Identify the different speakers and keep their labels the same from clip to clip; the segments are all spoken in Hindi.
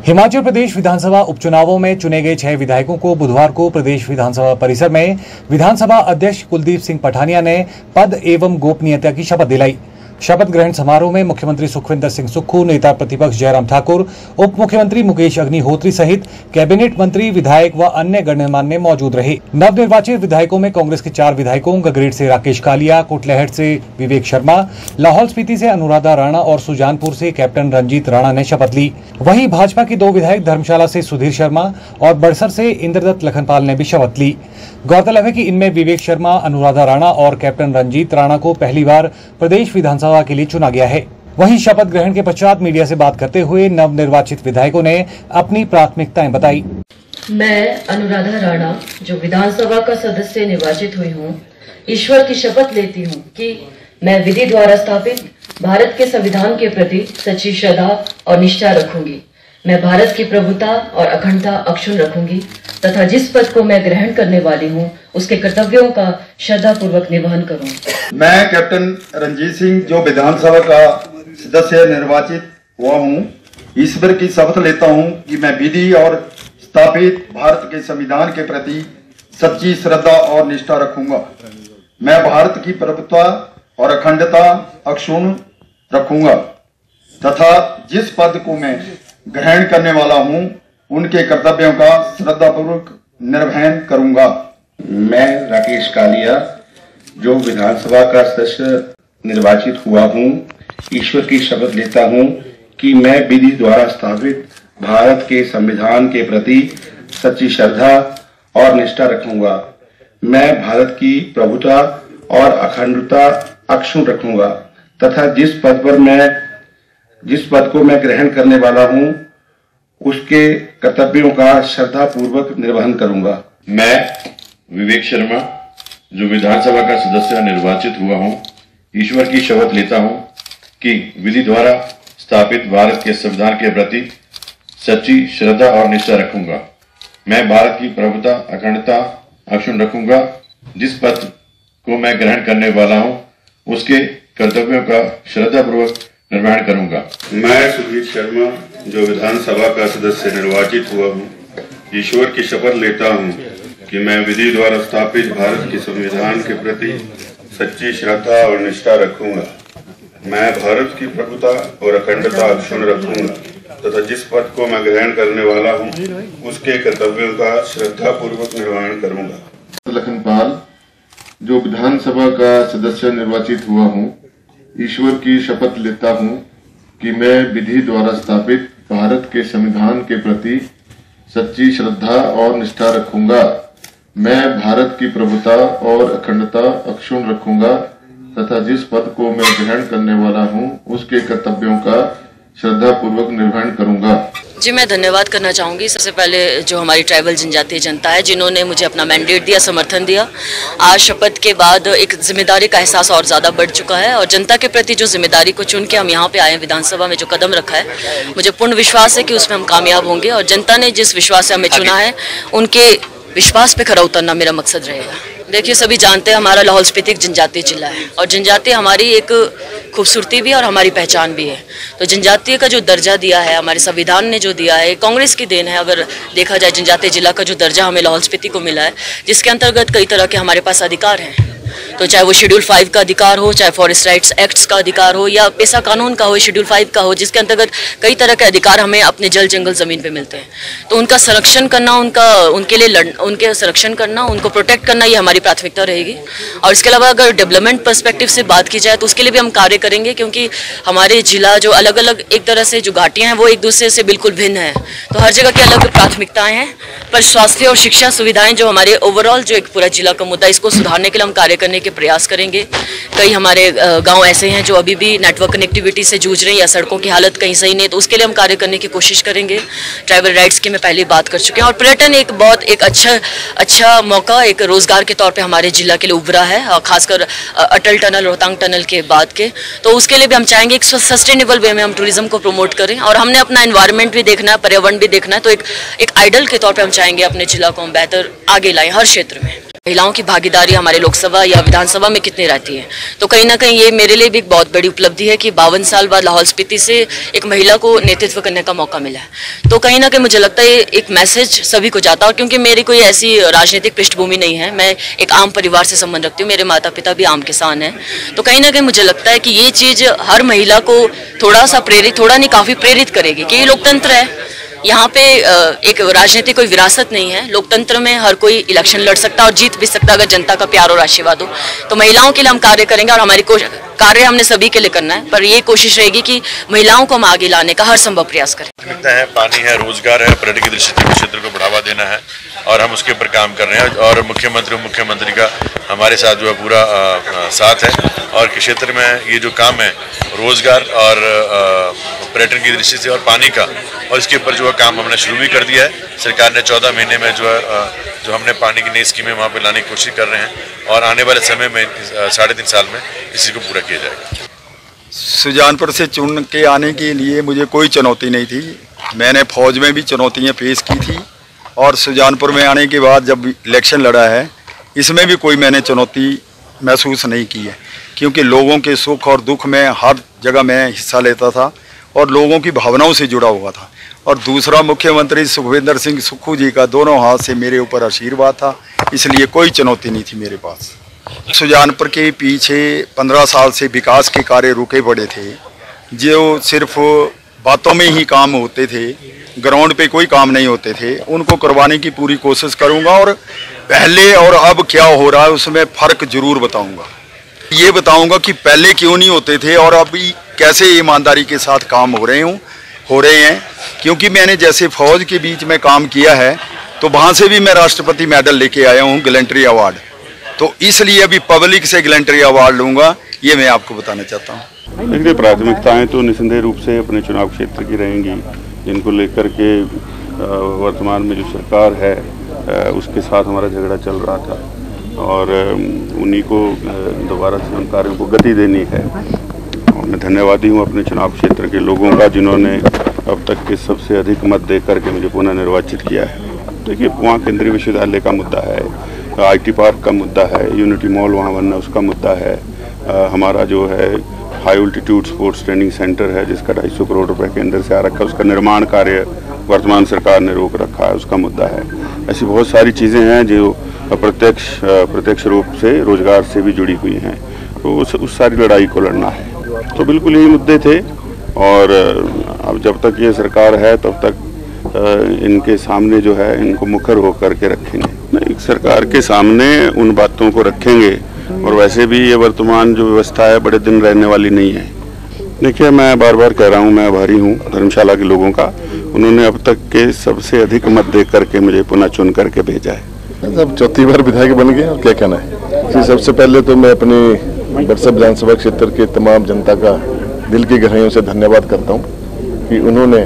Speaker 1: हिमाचल प्रदेश विधानसभा उपचुनावों में चुने गए 6 विधायकों को बुधवार को प्रदेश विधानसभा परिसर में विधानसभा अध्यक्ष कुलदीप सिंह पठानिया ने पद एवं गोपनीयता की शपथ दिलाई। शपथ ग्रहण समारोह में मुख्यमंत्री सुखविंदर सिंह सुक्खू, नेता प्रतिपक्ष जयराम ठाकुर, उप मुख्यमंत्री मुकेश अग्निहोत्री सहित कैबिनेट मंत्री, विधायक व अन्य गणमान्य मौजूद रहे। नवनिर्वाचित विधायकों में कांग्रेस के 4 विधायकों, गगरेट से राकेश कालिया, कुटलैहड़ से विवेक शर्मा, लाहौल स्पीति से अनुराधा राणा और सुजानपुर से कैप्टन रंजीत राणा ने शपथ ली। वहीं भाजपा के 2 विधायक धर्मशाला से सुधीर शर्मा और बड़सर से इंद्रदत्त लखनपाल ने भी शपथ ली। गौरतलब है कि इनमें विवेक शर्मा, अनुराधा राणा और कैप्टन रंजीत राणा को पहली बार प्रदेश विधानसभा के लिए चुना गया है। वहीं शपथ ग्रहण के पश्चात मीडिया से बात करते हुए नवनिर्वाचित विधायकों ने अपनी प्राथमिकताएं बताई।
Speaker 2: मैं अनुराधा राणा, जो विधानसभा का सदस्य निर्वाचित हुई हूँ, ईश्वर की शपथ लेती हूँ कि मैं विधि द्वारा स्थापित भारत के संविधान के प्रति सच्ची श्रद्धा और निष्ठा रखूंगी। मैं भारत की प्रभुता और अखंडता अक्षुण्ण रखूंगी तथा जिस पद को मैं ग्रहण करने वाली हूँ उसके कर्तव्यों का श्रद्धापूर्वक निर्वहन करूंगी।
Speaker 3: मैं कैप्टन रंजीत सिंह, जो विधानसभा का सदस्य निर्वाचित हुआ हूँ, ईश्वर की शपथ लेता हूँ कि मैं विधि और स्थापित भारत के संविधान के प्रति सच्ची श्रद्धा और निष्ठा रखूंगा। मैं भारत की प्रभुता और अखंडता अक्षुण्ण रखूंगा तथा जिस पद को मैं ग्रहण करने वाला हूं उनके कर्तव्यों का श्रद्धापूर्वक निर्वहन करूंगा।
Speaker 4: मैं राकेश कालिया, जो विधानसभा का सदस्य निर्वाचित हुआ हूं, ईश्वर की शपथ लेता हूं कि मैं विधि द्वारा स्थापित भारत के संविधान के प्रति सच्ची श्रद्धा और निष्ठा रखूंगा। मैं भारत की प्रभुता और अखंडता अक्षुण्ण रखूंगा तथा जिस पद को मैं ग्रहण करने वाला हूं उसके कर्तव्यों का श्रद्धा पूर्वक निर्वहन करूंगा।
Speaker 5: मैं विवेक शर्मा, जो विधानसभा का सदस्य निर्वाचित हुआ हूं, ईश्वर की शपथ लेता हूं कि विधि द्वारा स्थापित भारत के संविधान के प्रति सच्ची श्रद्धा और निष्ठा रखूंगा। मैं भारत की प्रभुता अखंडता अक्षुण्ण रखूंगा। जिस पद को मैं ग्रहण करने वाला हूं उसके कर्तव्यों का श्रद्धापूर्वक निर्वहन करूंगा।
Speaker 6: मैं सुधीर शर्मा, जो विधानसभा का सदस्य निर्वाचित हुआ हूँ, ईश्वर की शपथ लेता हूँ कि मैं विधि द्वारा स्थापित भारत के संविधान के प्रति सच्ची श्रद्धा और निष्ठा रखूंगा। मैं भारत की प्रभुता और अखंडता अक्षुण्ण रखूंगा तथा जिस पद को मैं ग्रहण करने वाला हूँ उसके कर्तव्यों का श्रद्धा पूर्वक निर्वहन करूंगा।
Speaker 7: लखनपाल, जो विधानसभा का सदस्य निर्वाचित हुआ हूँ, ईश्वर की शपथ लेता हूँ कि मैं विधि द्वारा स्थापित भारत के संविधान के प्रति सच्ची श्रद्धा और निष्ठा रखूंगा। मैं भारत की प्रभुता और अखंडता अक्षुण्ण रखूंगा तथा जिस पद को मैं ग्रहण करने वाला हूँ उसके कर्तव्यों का श्रद्धा पूर्वक निर्वहन करूंगा।
Speaker 2: जी, मैं धन्यवाद करना चाहूँगी सबसे पहले जो हमारी ट्राइबल जनजातीय जनता है, जिन्होंने मुझे अपना मैंडेट दिया, समर्थन दिया। आज शपथ के बाद एक जिम्मेदारी का एहसास और ज़्यादा बढ़ चुका है और जनता के प्रति जो जिम्मेदारी को चुन के हम यहाँ पे आए हैं, विधानसभा में जो कदम रखा है, मुझे पूर्ण विश्वास है कि उसमें हम कामयाब होंगे और जनता ने जिस विश्वास से हमें चुना है उनके विश्वास पे खरा उतरना मेरा मकसद रहेगा। देखिए, सभी जानते हैं हमारा लाहौल स्पीति एक जनजातीय जिला है और जनजातीय हमारी एक खूबसूरती भी है और हमारी पहचान भी है। तो जनजातीय का जो दर्जा दिया है, हमारे संविधान ने जो दिया है, कांग्रेस की देन है। अगर देखा जाए जनजातीय जिला का जो दर्जा हमें लाहौल स्पीति को मिला है, जिसके अंतर्गत कई तरह के हमारे पास अधिकार हैं। तो चाहे वो शेड्यूल 5 का अधिकार हो, चाहे फॉरेस्ट राइट्स एक्ट्स का अधिकार हो या पेशा कानून का हो, शेड्यूल 5 का हो, जिसके अंतर्गत कई तरह के अधिकार हमें अपने जल जंगल जमीन पे मिलते हैं। तो उनका संरक्षण करना, उनके संरक्षण करना, उनको प्रोटेक्ट करना, ये हमारी प्राथमिकता रहेगी। और इसके अलावा अगर डेवलपमेंट पर्सपेक्टिव से बात की जाए तो उसके लिए भी हम कार्य करेंगे, क्योंकि हमारे जिला जो अलग अलग एक तरह से जो घाटियाँ हैं वो एक दूसरे से बिल्कुल भिन्न है। तो हर जगह की अलग प्राथमिकताएँ हैं, पर स्वास्थ्य और शिक्षा सुविधाएं जो हमारे ओवरऑल जो एक पूरा जिला का मुद्दा, इसको सुधारने के लिए हम कार्य करने के प्रयास करेंगे। कई हमारे गांव ऐसे हैं जो अभी भी नेटवर्क कनेक्टिविटी से जूझ रहे हैं या सड़कों की हालत कहीं सही नहीं, तो उसके लिए हम कार्य करने की कोशिश करेंगे। ट्राइबल राइट्स की मैं पहले बात कर चुके हैं और पर्यटन एक बहुत एक अच्छा मौका एक रोजगार के तौर पे हमारे जिला के लिए उभरा है, और खासकर अटल टनल, रोहतांग टनल के बाद के। तो उसके लिए भी हम चाहेंगे एक सस्टेनेबल वे में हम टूरिज्म को प्रमोट करें और हमने अपना एनवायरनमेंट भी देखना है, पर्यावरण भी देखना है। तो एक आइडल के तौर पर हम चाहेंगे अपने जिला को हम बेहतर आगे लाएं हर क्षेत्र में। महिलाओं की भागीदारी हमारे लोकसभा या विधानसभा में कितनी रहती है। तो कहीं ना कहीं ये मेरे लिए भी एक बहुत बड़ी उपलब्धि है कि 52 साल बाद लाहौल स्पीति से एक महिला को नेतृत्व करने का मौका मिला है। तो कहीं ना कहीं मुझे लगता है ये एक मैसेज सभी को जाता है, और क्योंकि मेरी कोई ऐसी राजनीतिक पृष्ठभूमि नहीं है, मैं एक आम परिवार से संबंध रखती हूँ, मेरे माता पिता भी आम किसान हैं। तो कहीं ना कहीं मुझे लगता है कि ये चीज़ हर महिला को थोड़ा सा प्रेरित, थोड़ा नहीं काफ़ी प्रेरित करेगी कि ये लोकतंत्र है। यहाँ पे एक राजनीतिक कोई विरासत नहीं है। लोकतंत्र में हर कोई इलेक्शन लड़ सकता है और जीत भी सकता है अगर जनता का प्यार और आशीर्वाद हो। तो महिलाओं के लिए हम कार्य करेंगे और हमारी कार्य हमने सभी के लिए करना है, पर ये कोशिश रहेगी कि महिलाओं को हम आगे लाने का हर संभव प्रयास करें।
Speaker 5: प्राथमिकता है, पानी है, रोजगार है, पर्यटन की दृष्टि से क्षेत्र को बढ़ावा देना है और हम उसके ऊपर काम कर रहे हैं। और मुख्यमंत्री मुख्यमंत्री का हमारे साथ जो है पूरा साथ है, और क्षेत्र में ये जो काम है रोजगार और पर्यटन की दृष्टि से और पानी का, और इसके ऊपर जो है काम हमने शुरू भी कर दिया है। सरकार ने 14 महीने में जो है जो हमने पानी की नई स्कीमें वहाँ पे लाने की कोशिश कर रहे हैं, और आने वाले समय में 3.5 साल में इसी को पूरा किया जाएगा।
Speaker 8: सुजानपुर से चुन के आने के लिए मुझे कोई चुनौती नहीं थी। मैंने फौज में भी चुनौतियाँ फेस की थी, और सुजानपुर में आने के बाद जब इलेक्शन लड़ा है इसमें भी कोई मैंने चुनौती महसूस नहीं की है, क्योंकि लोगों के सुख और दुख में हर जगह मैं हिस्सा लेता था और लोगों की भावनाओं से जुड़ा हुआ था। और दूसरा, मुख्यमंत्री सुखविंदर सिंह सुक्खू जी का दोनों हाथ से मेरे ऊपर आशीर्वाद था, इसलिए कोई चुनौती नहीं थी मेरे पास। सुजानपुर के पीछे 15 साल से विकास के कार्य रुके पड़े थे, जो सिर्फ बातों में ही काम होते थे, ग्राउंड पे कोई काम नहीं होते थे। उनको करवाने की पूरी कोशिश करूंगा, और पहले और अब क्या हो रहा है उसमें फ़र्क जरूर बताऊंगा। ये बताऊंगा कि पहले क्यों नहीं होते थे और अभी कैसे ईमानदारी के साथ काम हो रहे हैं। क्योंकि मैंने जैसे फौज के बीच में काम किया है तो वहाँ से भी मैं राष्ट्रपति मेडल लेके आया हूँ, गैलेंट्री अवार्ड। तो इसलिए अभी पब्लिक से गैलेंट्री अवार्ड लूँगा, ये मैं आपको बताना चाहता हूँ।
Speaker 6: देखिए, प्राथमिकताएं तो निसंदेह रूप से अपने चुनाव क्षेत्र की रहेंगी, जिनको लेकर के वर्तमान में जो सरकार है उसके साथ हमारा झगड़ा चल रहा था, और उन्हीं को दोबारा से उन कार्यों को गति देनी है। और मैं धन्यवादी हूँ अपने चुनाव क्षेत्र के लोगों का, जिन्होंने अब तक के सबसे अधिक मत दे करके मुझे पुनः निर्वाचित किया है। देखिए, वहाँ केंद्रीय विश्वविद्यालय का मुद्दा है, IT पार्क का मुद्दा है, यूनिटी मॉल वहाँ बनना उसका मुद्दा है, हमारा जो है high altitude sports training centre है जिसका 250 करोड़ रुपए केंद्र से आ रखा है, उसका निर्माण कार्य वर्तमान सरकार ने रोक रखा है, उसका मुद्दा है। ऐसी बहुत सारी चीज़ें हैं जो प्रत्यक्ष रूप से रोजगार से भी जुड़ी हुई हैं, तो उस सारी लड़ाई को लड़ना है। तो बिल्कुल यही मुद्दे थे, और अब जब तक ये सरकार है तब तक इनके सामने जो है इनको मुखर होकर के रखेंगे। नहीं, सरकार के सामने उन बातों को रखेंगे, और वैसे भी ये वर्तमान जो व्यवस्था है बड़े दिन रहने वाली नहीं है। देखिए, मैं बार बार कह रहा हूँ, मैं आभारी हूँ धर्मशाला के लोगों का। उन्होंने अब तक के सबसे अधिक मत दे करके मुझे पुनः चुन करके भेजा है।
Speaker 7: अब चौथी बार विधायक बन गए, और क्या कहना है। सबसे पहले तो मैं अपनी बरसा विधानसभा क्षेत्र के तमाम जनता का दिल की गहराइयों से धन्यवाद करता हूँ कि उन्होंने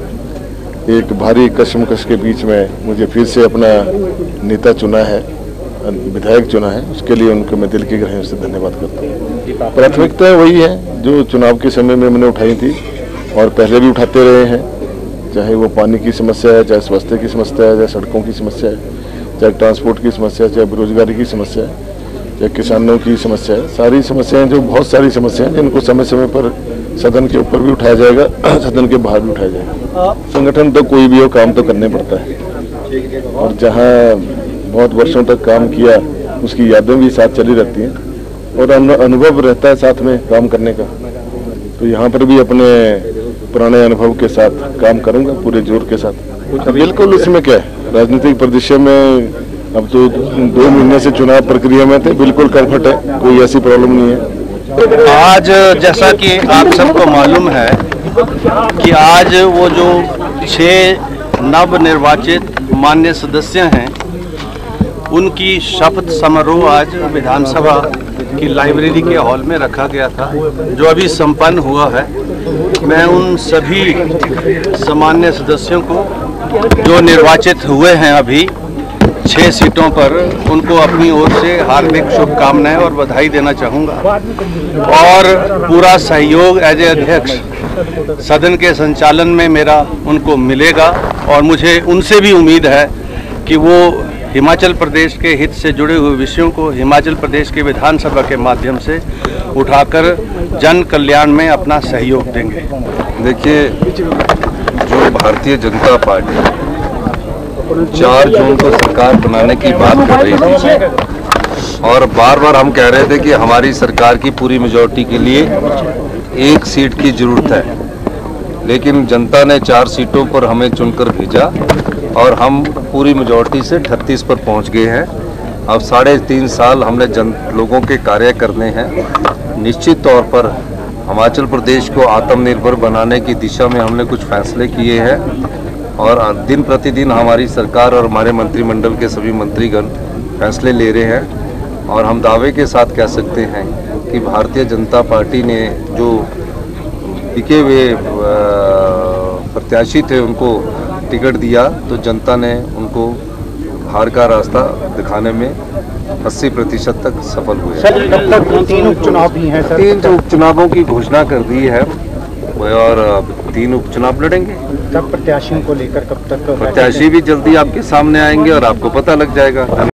Speaker 7: एक भारी कशमकश के बीच में मुझे फिर से अपना नेता चुना है, विधायक चुना है। उसके लिए उनको मैं दिल की गहराइयों से धन्यवाद करता हूँ। प्राथमिकता वही है जो चुनाव के समय में मैंने उठाई थी और पहले भी उठाते रहे हैं, चाहे वो पानी की समस्या है, चाहे स्वास्थ्य की समस्या है, चाहे सड़कों की समस्या है, चाहे ट्रांसपोर्ट की समस्या है, चाहे बेरोजगारी की समस्या है, चाहे किसानों की समस्या है। सारी समस्याएं, जो बहुत सारी समस्याएं जिनको समय समय पर सदन के ऊपर भी उठाया जाएगा, सदन के बाहर भी उठाया जाएगा। संगठन तो कोई भी हो, काम तो करने पड़ता है, और जहाँ बहुत वर्षों तक काम किया उसकी यादें भी साथ चली रहती हैं, और अनुभव रहता है साथ में काम करने का। तो यहाँ पर भी अपने पुराने अनुभव के साथ काम करूँगा पूरे जोर के साथ। बिल्कुल, इसमें क्या है, राजनीतिक परिदृश्य में अब तो 2 महीने से चुनाव प्रक्रिया में थे, बिल्कुल कंफर्ट है, कोई ऐसी प्रॉब्लम नहीं है।
Speaker 9: आज जैसा कि आप सबको मालूम है कि आज वो जो 6 नवनिर्वाचित माननीय सदस्य हैं, उनकी शपथ समारोह आज विधानसभा की लाइब्रेरी के हॉल में रखा गया था, जो अभी संपन्न हुआ है। मैं उन सभी सामान्य सदस्यों को जो निर्वाचित हुए हैं अभी 6 सीटों पर, उनको अपनी ओर से हार्दिक शुभकामनाएं और बधाई देना चाहूँगा, और पूरा सहयोग एज ए अध्यक्ष सदन के संचालन में मेरा उनको मिलेगा। और मुझे उनसे भी उम्मीद है कि वो हिमाचल प्रदेश के हित से जुड़े हुए विषयों को हिमाचल प्रदेश के विधानसभा के माध्यम से उठाकर जन कल्याण में अपना सहयोग देंगे।
Speaker 10: देखिए, जो भारतीय जनता पार्टी 4 जून को सरकार बनाने की बात कर रही थी और बार बार हम कह रहे थे कि हमारी सरकार की पूरी मेजॉरिटी के लिए 1 सीट की जरूरत है, लेकिन जनता ने 4 सीटों पर हमें चुनकर भेजा और हम पूरी मेजॉरिटी से 38 पर पहुंच गए हैं। अब 3.5 साल हमने लोगों के कार्य करने हैं। निश्चित तौर पर हिमाचल प्रदेश को आत्मनिर्भर बनाने की दिशा में हमने कुछ फैसले किए हैं और दिन प्रतिदिन हमारी सरकार और हमारे मंत्रिमंडल के सभी मंत्रीगण फैसले ले रहे हैं और हम दावे के साथ कह सकते हैं कि भारतीय जनता पार्टी ने जो टिके हुए प्रत्याशी थे उनको टिकट दिया तो जनता ने उनको हार का रास्ता दिखाने में 80% तक सफल हुए।
Speaker 11: कब तक 3 उपचुनाव भी हैं सर?
Speaker 10: 3 उपचुनावों की घोषणा कर दी है और 3 उपचुनाव लड़ेंगे।
Speaker 11: तब प्रत्याशियों को लेकर कब तक?
Speaker 10: प्रत्याशी भी जल्दी आपके सामने आएंगे और आपको पता लग जाएगा।